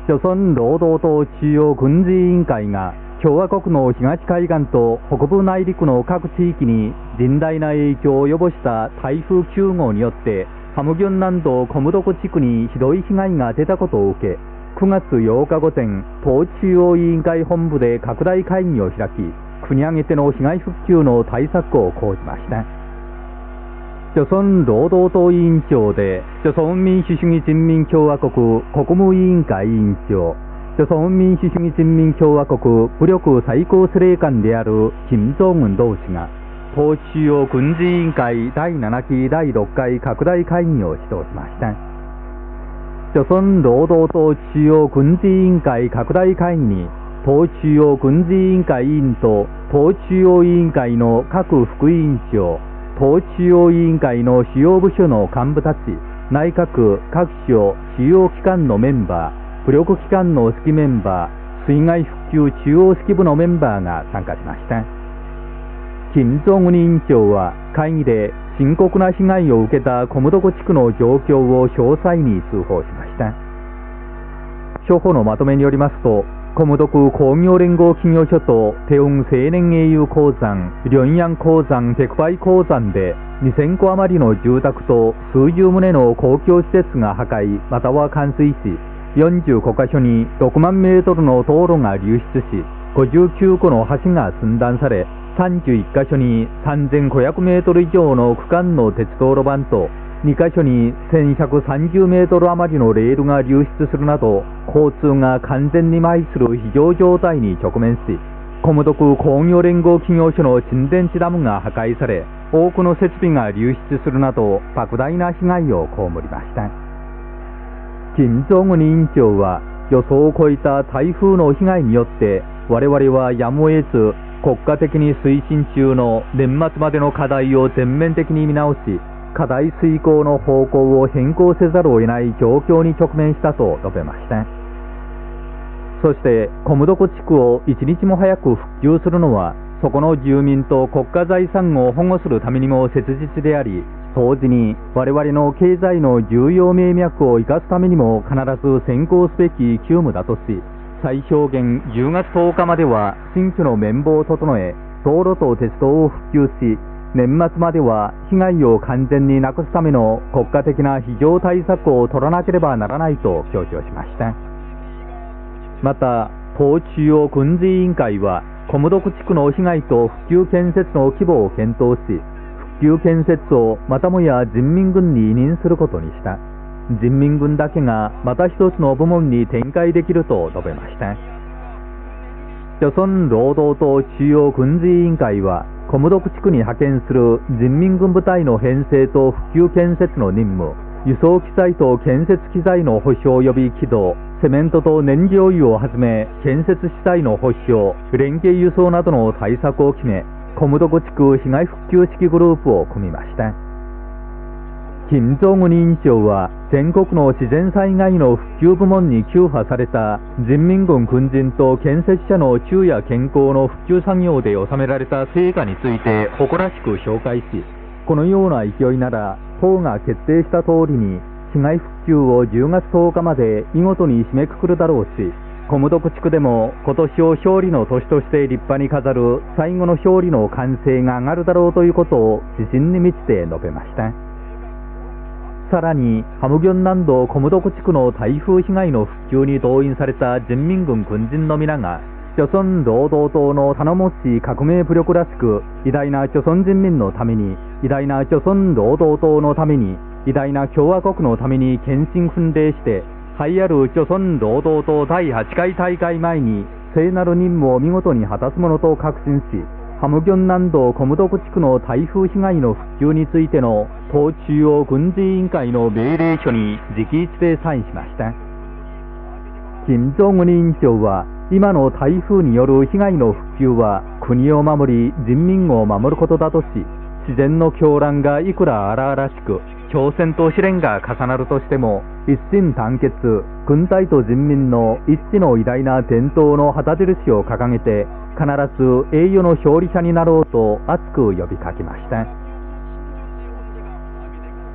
朝鮮労働党中央軍事委員会が共和国の東海岸と北部内陸の各地域に甚大な影響を及ぼした台風9号によってハムギョン南道コムドコ地区にひどい被害が出たことを受け、9月8日午前、党中央委員会本部で拡大会議を開き、国挙げての被害復旧の対策を講じました。朝鮮労働党委員長で朝鮮民主主義人民共和国国務委員会委員長、朝鮮民主主義人民共和国武力最高司令官である金正恩同志が、党中央軍事委員会第7期第6回拡大会議を指導しました。朝鮮労働党中央軍事委員会拡大会議に、党中央軍事委員会委員と党中央委員会の各副委員長、党中央委員会の主要部署の幹部たち、内閣各省主要機関のメンバー、武力機関の指揮メンバー、水害復旧中央指揮部のメンバーが参加しました。金正恩委員長は会議で深刻な被害を受けたコムドコ地区の状況を詳細に通報しました。初歩のまとめによりますと、コムドク工業連合企業所とテウン青年英雄鉱山、リョンヤン鉱山、テクパイ鉱山で2000戸余りの住宅と数十棟の公共施設が破壊または冠水し、45カ所に6万メートルの道路が流出し、59個の橋が寸断され、31カ所に3500メートル以上の区間の鉄道路盤と2カ所に1130メートル余りのレールが流出するなど、交通が完全に麻痺する非常状態に直面し、コムドク工業連合企業所の沈殿地ダムが破壊され、多くの設備が流出するなど莫大な被害を被りました。金正恩委員長は、予想を超えた台風の被害によって我々はやむを得ず国家的に推進中の年末までの課題を全面的に見直し、課題遂行の方向を変更せざるを得ない状況に直面したと述べました。そしてコムドコ地区を一日も早く復旧するのは、そこの住民と国家財産を保護するためにも切実であり、同時に我々の経済の重要命脈を生かすためにも必ず先行すべき急務だとし、最小限10月10日までは新規の綿棒を整え、道路と鉄道を復旧し、年末までは被害を完全になくすための国家的な非常対策を取らなければならないと強調しました。また、党中央軍事委員会は、コムドク地区の被害と復旧建設の規模を検討し、復旧建設をまたもや人民軍に委任することにした。人民軍だけがまた一つの部門に展開できると述べました。朝鮮労働党中央軍事委員会は、コムドク地区に派遣する人民軍部隊の編成と復旧建設の任務、輸送機材と建設機材の保障及び起動、セメントと燃料油をはじめ建設資材の保障、連携輸送などの対策を決め、コムドコ地区被害復旧指揮グループを組みました。金正恩委員長は、全国の自然災害の復旧部門に給付された人民軍軍人と建設者の昼夜健康の復旧作業で収められた成果について誇らしく紹介し、このような勢いなら党が決定した通りに被害復旧を10月10日まで見事に締めくくるだろうし、コムドク地区でも今年を勝利の年として立派に飾る最後の勝利の歓声が上がるだろうということを自信に満ちて述べました。さらに、ハムギョン南道コムドク地区の台風被害の復旧に動員された人民軍軍人の皆が、朝鮮労働党の頼もしい革命武力らしく、偉大な朝鮮人民のために、偉大な朝鮮労働党のために、偉大な共和国のために献身奮励して、栄ある朝鮮労働党第8回大会前に、聖なる任務を見事に果たすものと確信し、ハムギョン南道コムドク地区の台風被害の復旧についての党中央軍事委員会の命令書に直筆でサインしました。金正恩委員長は、今の台風による被害の復旧は国を守り人民を守ることだとし、自然の狂乱がいくら荒々しく挑戦と試練が重なるとしても、一心団結、軍隊と人民の一致の偉大な伝統の旗印を掲げて、必ず栄誉の勝利者になろうと熱く呼びかけました。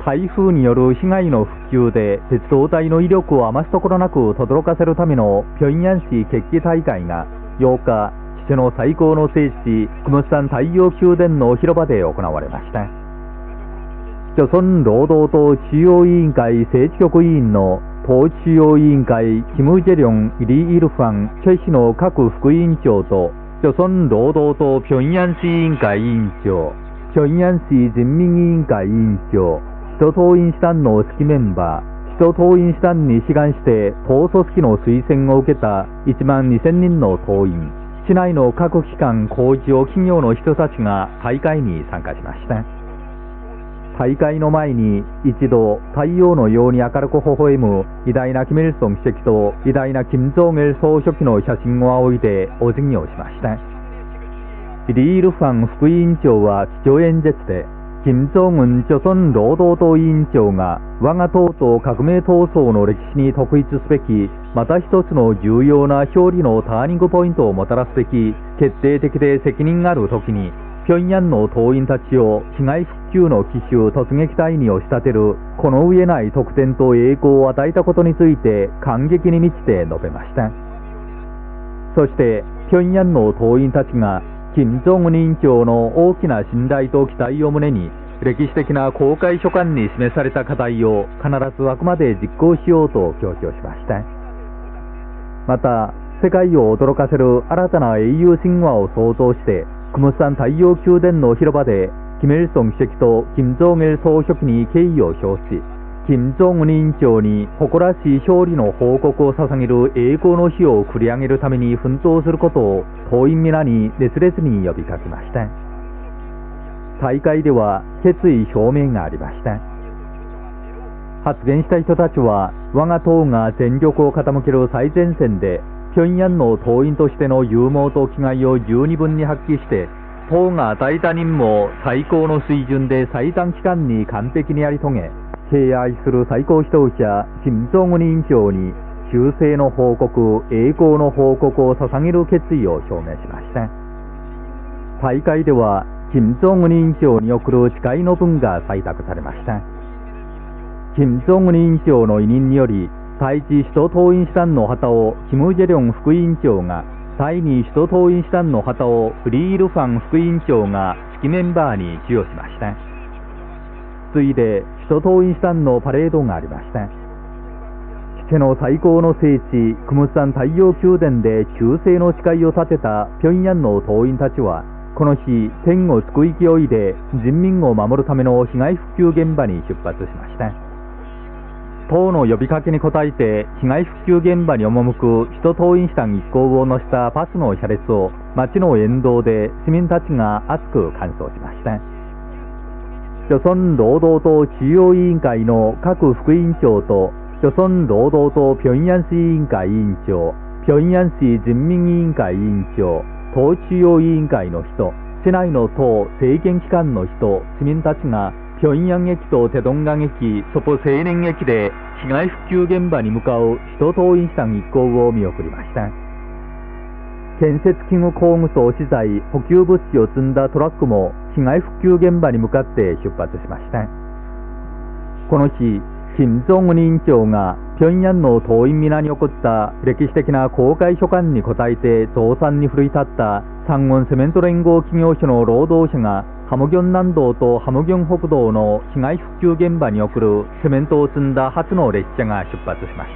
台風による被害の復旧で鉄道隊の威力を余すところなく轟かせるための平壌市決起大会が8日、父の最高の聖地、クムスサン太陽宮殿の広場で行われました。朝鮮労働党中央委員会政治局委員の党中央委員会キム・ジェリョン、リ・イルファン、チェ氏の各副委員長と朝鮮労働党平壌市委員会委員長、平壌市人民委員会委員長、首都党員師団の指揮メンバー、首都党員師団に志願して党組織の推薦を受けた1万2000人の党員、市内の各機関、工場、企業の人たちが大会に参加しました。大会の前に一度太陽のように明るく微笑む偉大なキム・イルソン主席と偉大なキム・ジョンイル総書記の写真を仰いでお辞儀をしました。リ・イルファン副委員長は基調演説で、キム・ジョンウン朝鮮労働党委員長が我が党と革命闘争の歴史に特筆すべきまた一つの重要な勝利のターニングポイントをもたらすべき決定的で責任ある時に、平壌の党員たちを被害復旧の奇襲突撃隊に押し立てるこの上ない得点と栄光を与えたことについて感激に満ちて述べました。そして平壌の党員たちが金正恩委員長の大きな信頼と期待を胸に歴史的な公開書簡に示された課題を必ずあくまで実行しようと強調しました。また世界を驚かせる新たな英雄神話を創造してクムスサン太陽宮殿の広場でキム・イルソン主席とキム・ジョンイル総書記に敬意を表し、キム・ジョンウン委員長に誇らしい勝利の報告を捧げる栄光の日を繰り上げるために奮闘することを党員皆に熱烈に呼びかけました。大会では決意表明がありました。発言した人たちは我が党が全力を傾ける最前線で平壌の党員としての勇猛と気概を十二分に発揮して党が与えた任務を最高の水準で最短期間に完璧にやり遂げ、敬愛する最高指導者金正恩委員長に忠誠の報告、栄光の報告を捧げる決意を表明しました。大会では金正恩委員長に送る誓いの文が採択されました。金正恩委員長の委任により第一首都党員師団の旗をキム・ジェリョン副委員長が、第二首都党員師団の旗をリ・イルファン副委員長が指揮メンバーに授与しました。次いで首都党員師団のパレードがありました。父の最高の聖地クムスサン太陽宮殿で忠誠の誓いを立てた平壌の党員たちはこの日天を救い勢いで人民を守るための被害復旧現場に出発しました。党の呼びかけに応えて被害復旧現場に赴く首都党員師団一行を乗せたバスの車列を街の沿道で市民たちが熱く歓送しました。朝鮮労働党中央委員会の各副委員長と朝鮮労働党平壌市委員会委員長、平壌市人民委員会委員長、党中央委員会の人、市内の党政権機関の人、市民たちが平壌駅とテドンガン駅、ソポ青年駅で被害復旧現場に向かう首都党員師団一行を見送りました。建設器具工具と資材、補給物資を積んだトラックも被害復旧現場に向かって出発しました。この日、金正恩委員長が平壌の党員皆に送った歴史的な公開書簡に応えて増産に奮い立った三軍セメント連合企業所の労働者がハムギョン南道とハムギョン北道の被害復旧現場に送るセメントを積んだ初の列車が出発しました。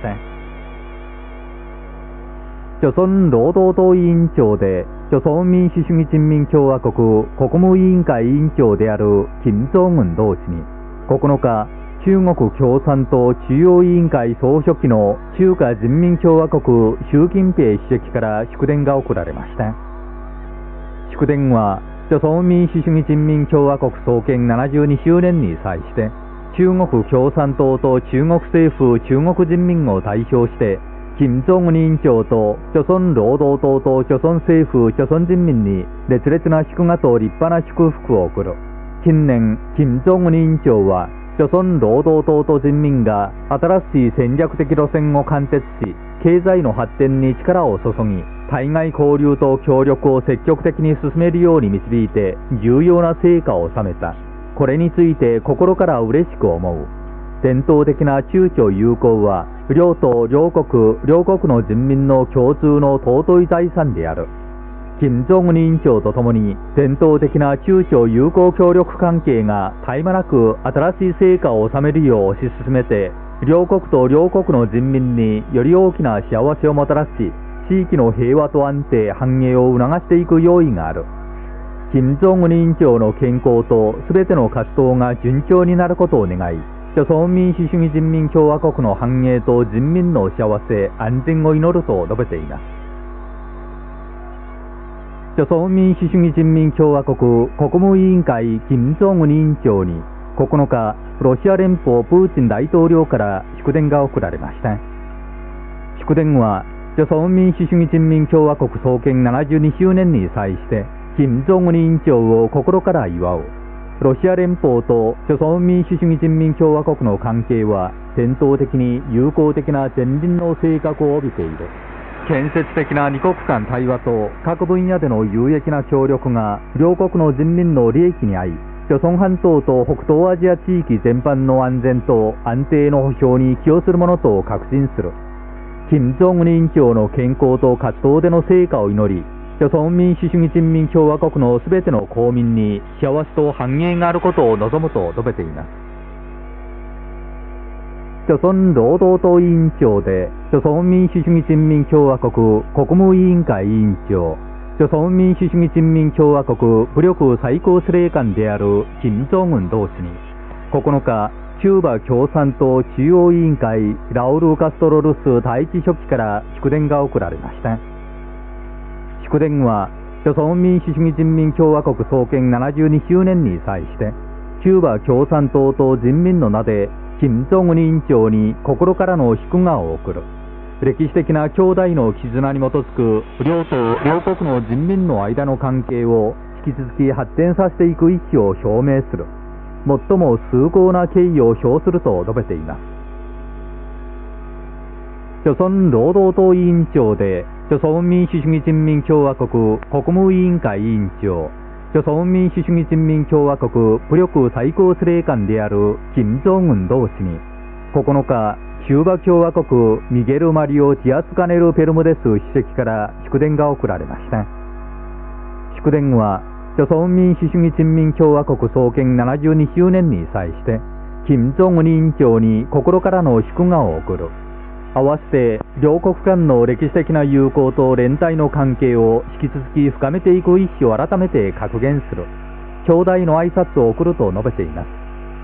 朝鮮労働党委員長で朝鮮民主主義人民共和国国務委員会委員長である金正恩同志に9日、中国共産党中央委員会総書記の中華人民共和国習近平主席から祝電が送られました。祝電は朝鮮民主主義人民共和国創建72周年に際して中国共産党と中国政府中国人民を代表して金正恩委員長と朝鮮労働党と朝鮮政府朝鮮人民に熱烈な祝賀と立派な祝福を送る。近年金正恩委員長は朝鮮労働党と人民が新しい戦略的路線を貫徹し経済の発展に力を注ぎ対外交流と協力を積極的に進めるように導いて重要な成果を収めた。 これについて心から嬉しく思う。伝統的な中朝友好は両党両国の人民の共通の尊い財産である。金正恩委員長とともに伝統的な中朝友好協力関係が絶え間なく新しい成果を収めるよう推し進めて、両国と両国の人民により大きな幸せをもたらし、地域の平和と安定繁栄を促していく用意がある。金正恩委員長の健康とすべての活動が順調になることを願い、朝鮮民主主義人民共和国の繁栄と人民の幸せ安全を祈ると述べています。朝鮮民主主義人民共和国国務委員会金正恩委員長に9日、ロシア連邦プーチン大統領から祝電が送られました。祝電は朝鮮民主主義人民共和国創建72周年に際して金正恩委員長を心から祝う。ロシア連邦と朝鮮民主主義人民共和国の関係は伝統的に友好的な前輪の性格を帯びている。建設的な二国間対話と各分野での有益な協力が両国の人民の利益に合い、朝鮮半島と北東アジア地域全般の安全と安定の保障に寄与するものと確信する。金正恩委員長の健康と活動での成果を祈り、朝鮮民主主義人民共和国のすべての公民に幸せと繁栄があることを望むと述べています。朝鮮労働党委員長で朝鮮民主主義人民共和国国務委員会委員長、朝鮮民主主義人民共和国武力最高司令官である金正恩同志に9日、キューバ共産党中央委員会ラウル・カストロルス第一書記から祝電が送られました。祝電は朝鮮民主主義人民共和国創建72周年に際してキューバ共産党と人民の名で金正恩委員長に心からの祝賀を送る。歴史的な兄弟の絆に基づく両党両国の人民の間の関係を引き続き発展させていく意思を表明する。最も崇高な敬意を表すると述べています。朝鮮労働党委員長で朝鮮民主主義人民共和国国務委員会委員長、朝鮮民主主義人民共和国武力最高司令官である金正恩同志に9日、キューバ共和国ミゲル・マリオ・ディアスカネル・ペルムデス主席から祝電が送られました。祝電は朝鮮民主主義人民共和国創建72周年に際して金正恩委員長に心からの祝賀を送る。合わせて両国間の歴史的な友好と連帯の関係を引き続き深めていく意思を改めて確言する。兄弟の挨拶を送ると述べています。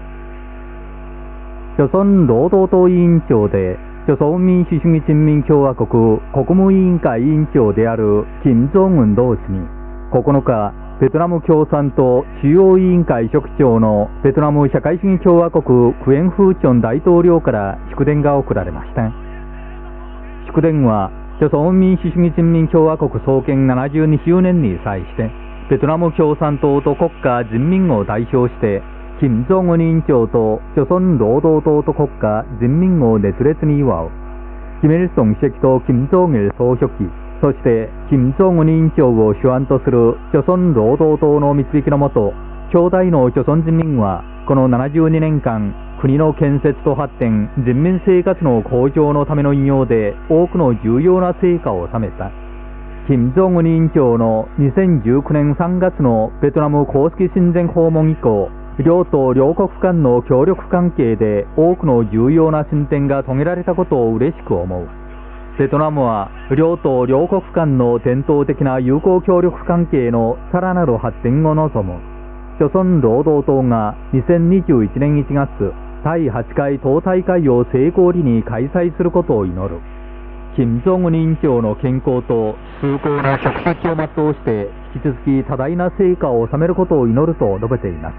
朝鮮労働党委員長で朝鮮民主主義人民共和国国務委員会委員長である金正恩同志に9日、ベトナム共産党中央委員会書記長のベトナム社会主義共和国クエン・フーチョン大統領から祝電が送られました。祝電は朝鮮民主主義人民共和国創建72周年に際してベトナム共産党と国家人民を代表して金正恩委員長と朝鮮労働党と国家人民を熱烈に祝う。キム・イルソン主席と金正日総書記、そして金正恩委員長を主案とする朝鮮労働党の導きのもと、兄弟の朝鮮人民はこの72年間国の建設と発展、人民生活の向上のための偉業で多くの重要な成果を収めた。金正恩委員長の2019年3月のベトナム公式親善訪問以降、両党両国間の協力関係で多くの重要な進展が遂げられたことを嬉しく思う。ベトナムは両党両国間の伝統的な友好協力関係のさらなる発展を望む。朝鮮労働党が2021年1月、第8回党大会を成功裏に開催することを祈る。金正恩委員長の健康と崇高な職責を全うして引き続き多大な成果を収めることを祈ると述べています。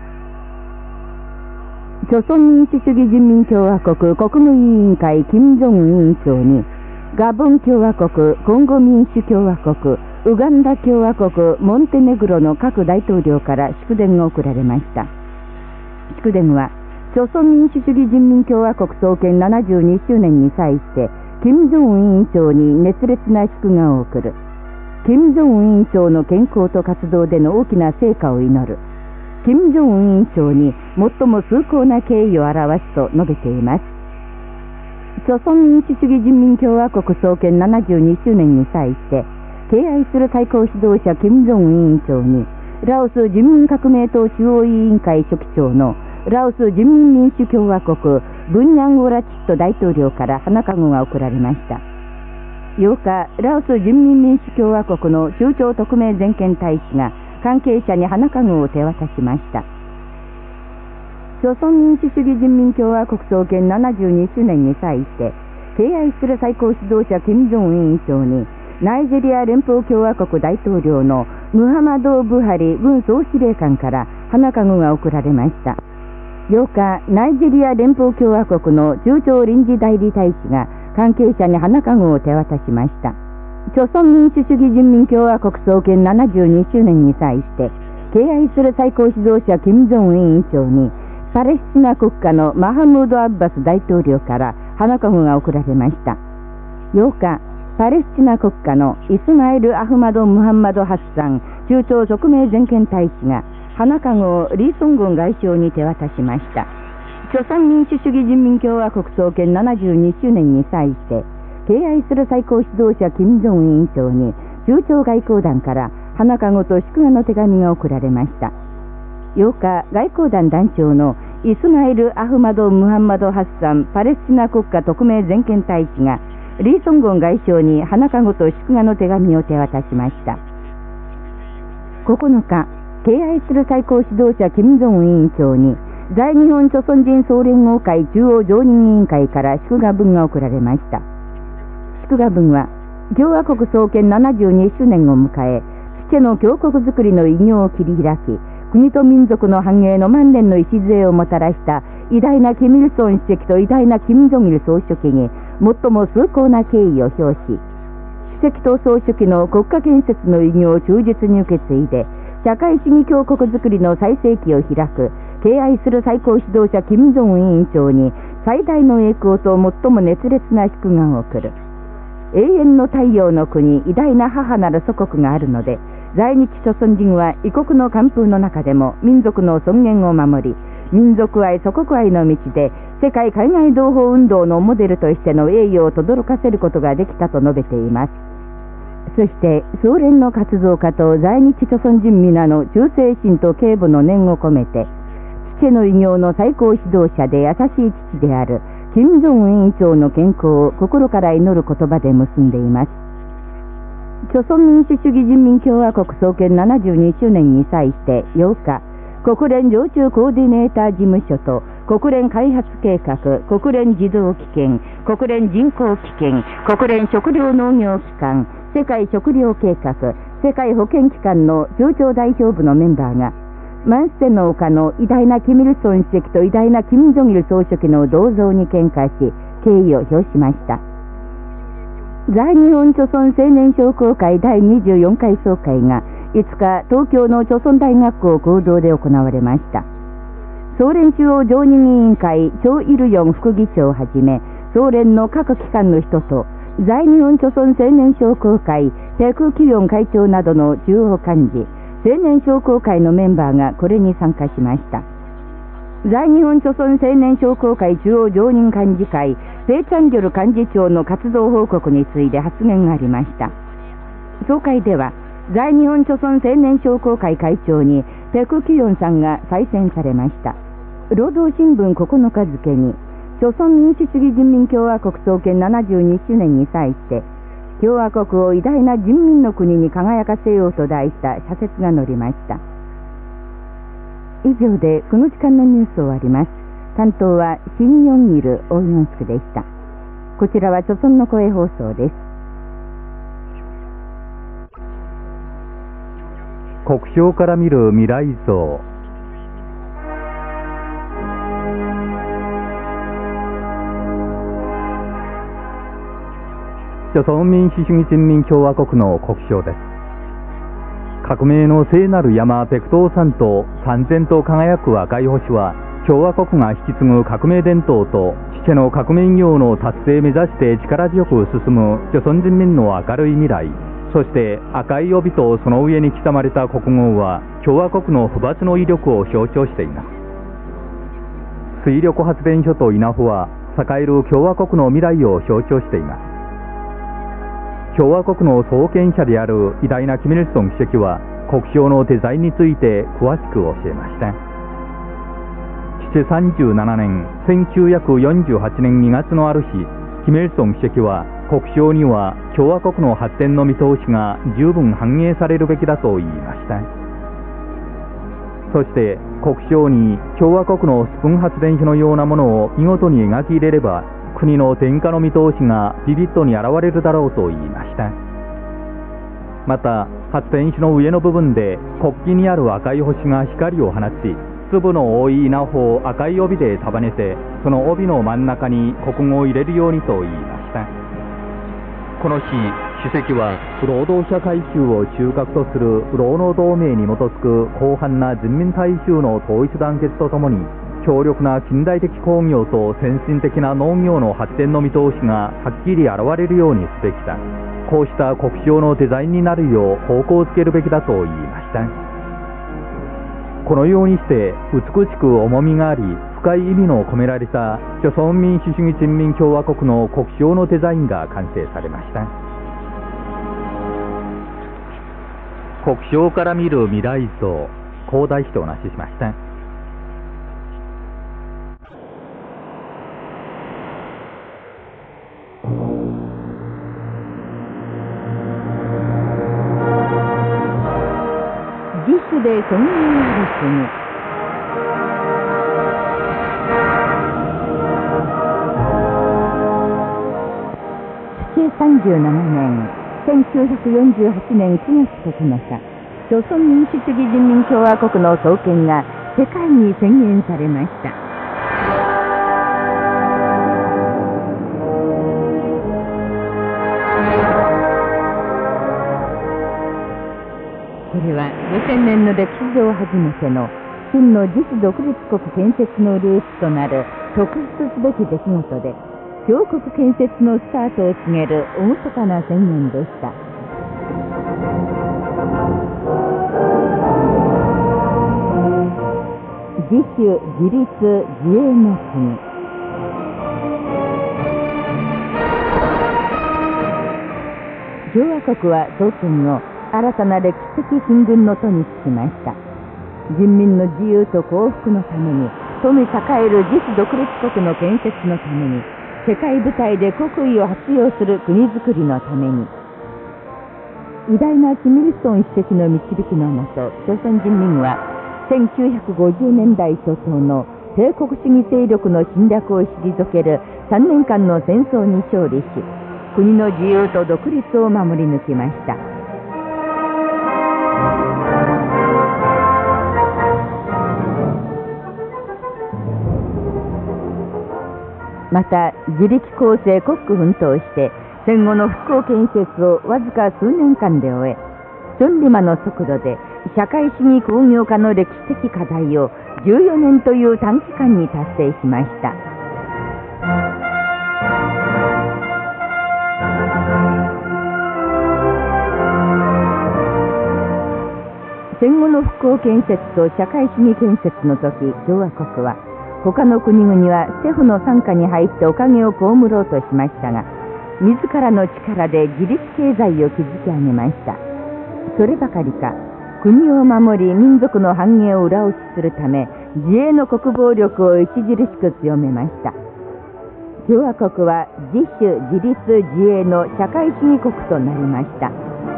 朝鮮民主主義人民共和国国務委員会金正恩委員長にガボン共和国、コンゴ民主共和国、ウガンダ共和国、モンテネグロの各大統領から祝電が送られました。祝電は朝鮮民主主義人民共和国創建72周年に際して金正恩委員長に熱烈な祝賀を送る。金正恩委員長の健康と活動での大きな成果を祈る。 金正恩委員長に最も崇高な敬意を表すと述べています。朝鮮民主主義人民共和国創建72周年に際して敬愛する最高指導者金正恩委員長にラオス人民革命党中央委員会書記長のラオス人民民主共和国ブンニャンゴラチット大統領から花籠が贈られました。8日、ラオス人民民主共和国の中朝特命全権大使が関係者に花籠を手渡しました。朝鮮民主主義人民共和国創建72周年に際して敬愛する最高指導者金正恩委員長にナイジェリア連邦共和国大統領のムハマド・ブハリ軍総司令官から花籠が贈られました。8日、ナイジェリア連邦共和国の中朝臨時代理大使が関係者に花籠を手渡しました。朝鮮民主主義人民共和国創建72周年に際して敬愛する最高指導者金正恩委員長にパレスチナ国家のマハムード・アッバス大統領から花籠が贈られました。8日、パレスチナ国家のイスマイル・アフマド・ムハンマド・ハッサン中朝特命全権大使が花籠をリー・ソンゴン外相に手渡しました。朝鮮民主主義人民共和国創建72周年に際して敬愛する最高指導者金正恩委員長に中朝外交団から花籠と祝賀の手紙が贈られました。8日、外交団団長のイスマイル・アフマド・ムハンマド・ハッサンパレスチナ国家特命全権大使がリー・ソンゴン外相に花籠と祝賀の手紙を手渡しました。9日、敬愛する最高指導者金正恩委員長に在日本朝鮮人総連合会中央常任委員会から祝賀文が贈られました。祝賀文は共和国創建72周年を迎え父の強国づくりの偉業を切り開き国と民族の繁栄の万年の礎をもたらした偉大なキム・イルソン主席と偉大なキム・ジョンイル総書記に最も崇高な敬意を表し、主席と総書記の国家建設の偉業を忠実に受け継いで社会主義強国づくりの最盛期を開く敬愛する最高指導者金正恩委員長に最大の栄光と最も熱烈な祝賀を送る。永遠の太陽の国偉大な母なる祖国があるので在日朝鮮人は異国の寒風の中でも民族の尊厳を守り民族愛祖国愛の道で世界海外同胞運動のモデルとしての栄誉を轟かせることができたと述べています。そして総連の活動家と在日朝鮮人皆の忠誠心と敬母の念を込めて父の偉業の最高指導者で優しい父である金正恩委員長の健康を心から祈る言葉で結んでいます。朝鮮民主主義人民共和国創建72周年に際して8日、国連常駐コーディネーター事務所と国連開発計画、国連児童基金、国連人口基金、国連食糧農業機関、世界食糧計画、世界保健機関の中朝代表部のメンバーがマンステの丘の偉大なキム・イルソン主席と偉大なキム・ジョンイル総書記の銅像に献花し敬意を表しました。在日本朝鮮青年商工会第24回総会が5日東京の朝鮮大学校講堂で行われました。総連中央常任委員会チョ・イルヨン副議長をはじめ総連の各機関の人と在日本朝鮮青年商工会ペク・キヨン会長などの中央幹事青年商工会のメンバーがこれに参加しました。在日本朝鮮青年商工会中央常任幹事会ペイ・チャンギョル幹事長の活動報告について発言がありました。総会では在日本朝鮮青年商工会会長にペク・キヨンさんが再選されました。労働新聞9日付に朝鮮民主主義人民共和国創建72周年に際して共和国を偉大な人民の国に輝かせようと題した社説が載りました。以上でこの時間のニュースを終わります。担当はシン・ヨンギル・オーヨンスクでした。こちらは朝鮮の声放送です。 国章から見る未来像。朝鮮民主主義人民共和国の国章です。革命の聖なる山ペクトー山と燦然と輝く赤い星は共和国が引き継ぐ革命伝統と父の革命業の達成目指して力強く進む朝鮮人民の明るい未来、 そして赤い帯とその上に刻まれた国号は共和国の不伐の威力を象徴しています。水力発電所と稲穂は栄える共和国の未来を象徴しています。共和国の創建者である偉大なキム・イルソン主席は国章のデザインについて詳しく教えました。父37年1948年2月のある日、キム・イルソン主席は国章には共和国の発展の見通しが十分反映されるべきだと言いました。そして国章に共和国のスプーン発電所のようなものを見事に描き入れれば国の天下の見通しがビビッドに現れるだろうと言いました。また発電所の上の部分で国旗にある赤い星が光を放ち、粒の多い稲穂を赤い帯で束ねて、その帯の真ん中に国語を入れるようにと言いました。この日、主席は労働者階級を中核とする労農同盟に基づく広範な人民大衆の統一団結とともに、強力な近代的工業と先進的な農業の発展の見通しがはっきり現れるようにすべきだ。こうした国章のデザインになるよう方向づけるべきだと言いました。このようにして美しく重みがあり深い意味の込められた朝鮮民主主義人民共和国の国章のデザインが完成されました。国章から見る未来像、広大師とお話ししました。 自主で宣言ある国。37年1948年9月9日、朝鮮民主主義人民共和国の創建が世界に宣言されました。これは5000年の歴史上初めての真の自主独立国建設のルーツとなる特筆すべき出来事で、強国建設のスタートを告げる厳かな宣言でした。自主自立自衛の国。共和国は創建後、新たな歴史的進軍の途に就きました。人民の自由と幸福のために、富栄える自主独立国の建設のために、世界舞台で国威を発揚する国づくりのために、偉大なキム・イルソン主席の導きのもと、朝鮮人民は1950年代初頭の帝国主義勢力の侵略を退ける3年間の戦争に勝利し、国の自由と独立を守り抜きました。また自力更生国苦奮闘して戦後の復興建設をわずか数年間で終え、チョンリマの速度で社会主義工業化の歴史的課題を14年という短期間に達成しました。戦後の復興建設と社会主義建設の時、共和国は他の国々は政府の傘下に入っておかげを被ろうとしましたが、自らの力で自立経済を築き上げました。そればかりか、国を守り民族の繁栄を裏打ちするため、自衛の国防力を著しく強めました。共和国は自主自立自衛の社会主義国となりました。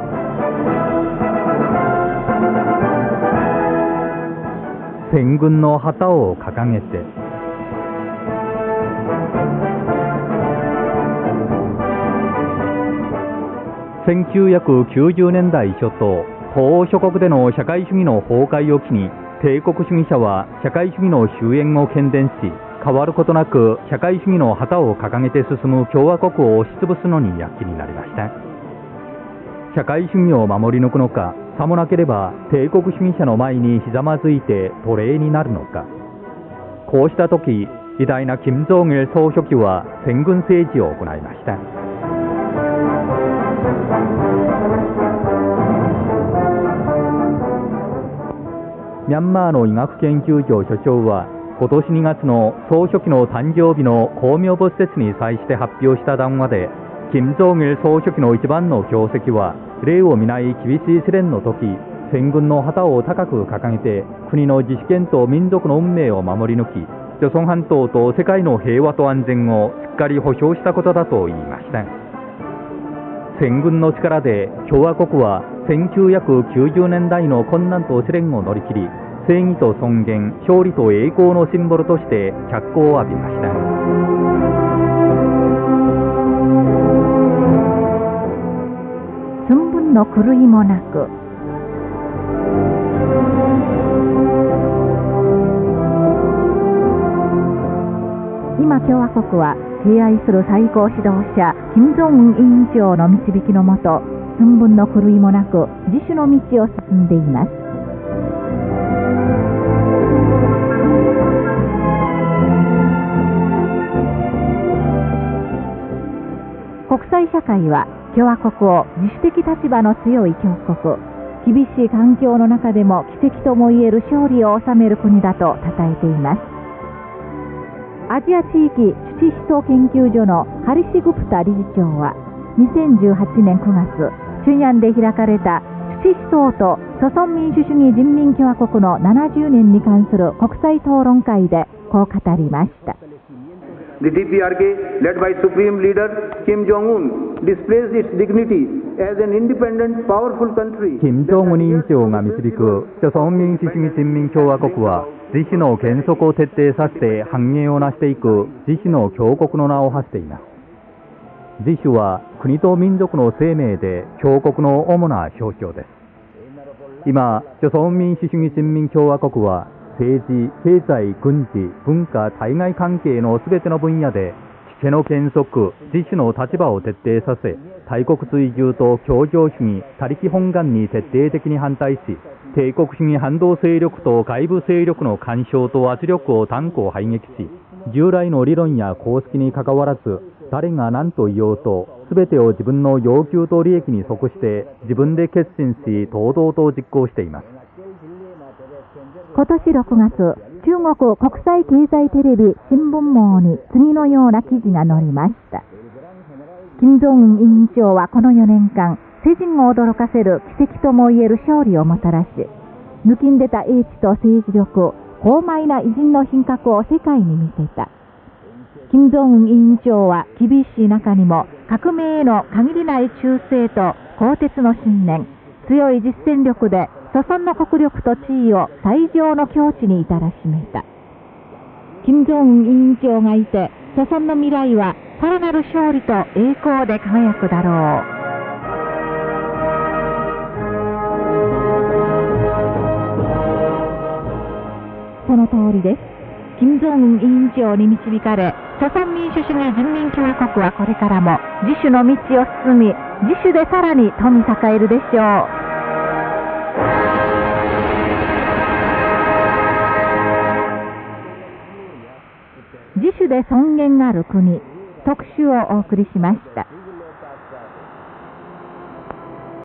戦軍の旗を掲げて、1990年代初頭、東欧諸国での社会主義の崩壊を機に、帝国主義者は社会主義の終焉を喧伝し、変わることなく社会主義の旗を掲げて進む共和国を押しつぶすのに躍起になりました。社会主義を守り抜くのか、さもなければ帝国主義者の前にひざまずいて奴隷になるのか。こうした時、偉大な金正日総書記は戦軍政治を行いました。 ミャンマーの医学研究所所長は、今年2月の総書記の誕生日の公明母施設に際して発表した談話で、金正日総書記の一番の業績は、例を見ない厳しい試練の時、戦軍の旗を高く掲げて、国の自主権と民族の運命を守り抜き、朝鮮半島と世界の平和と安全をしっかり保障したことだと言いました。戦軍の力で共和国は1990年代の困難と試練を乗り切り、正義と尊厳、勝利と栄光のシンボルとして脚光を浴びました。 寸分の狂いもなく、今共和国は敬愛する最高指導者金正恩委員長の導きのもと、寸分の狂いもなく自主の道を進んでいます。国際社会は共和国を自主的立場の強い強国、厳しい環境の中でも奇跡ともいえる勝利を収める国だと称えています。アジア地域チュチ思想研究所のハリシ・グプタ理事長は、2018年9月、平壌で開かれたチュチ思想と朝鮮民主主義人民共和国の70年に関する国際討論会でこう語りました。 The DPRK, led by Supreme Leader Kim Jong-un, displays its dignity as an independent, powerful country. 金正恩委員長が導く朝鮮民主主義人民共和国は、自主の原則を徹底させて繁栄を成していく自主の強国の名を馳しています。自主は国と民族の生命で強国の主な象徴です。今、朝鮮民主主義人民共和国は、政治、経済、軍事、文化、対外関係のすべての分野で、主権の原則、自主の立場を徹底させ、大国追従と協情主義、他力本願に徹底的に反対し、帝国主義反動勢力と外部勢力の干渉と圧力を断固排撃し、従来の理論や公式にかかわらず、誰が何と言おうと、すべてを自分の要求と利益に即して自分で決心し、堂々と実行しています。 今年6月、中国国際経済テレビ新聞網に次のような記事が載りました。金正恩委員長はこの4年間、世人を驚かせる奇跡ともいえる勝利をもたらし、抜きんでた英知と政治力、高邁な偉人の品格を世界に見せた。金正恩委員長は厳しい中にも革命への限りない忠誠と鋼鉄の信念、強い実践力で朝鮮の国力と地位を最上の境地に至らしめた。金正恩委員長がいて、朝鮮の未来はさらなる勝利と栄光で輝くだろう。その通りです。金正恩委員長に導かれ、朝鮮民主主義人民共和国はこれからも自主の道を進み、自主でさらに富み栄えるでしょう。自主で尊厳ある国、特集をお送りしました。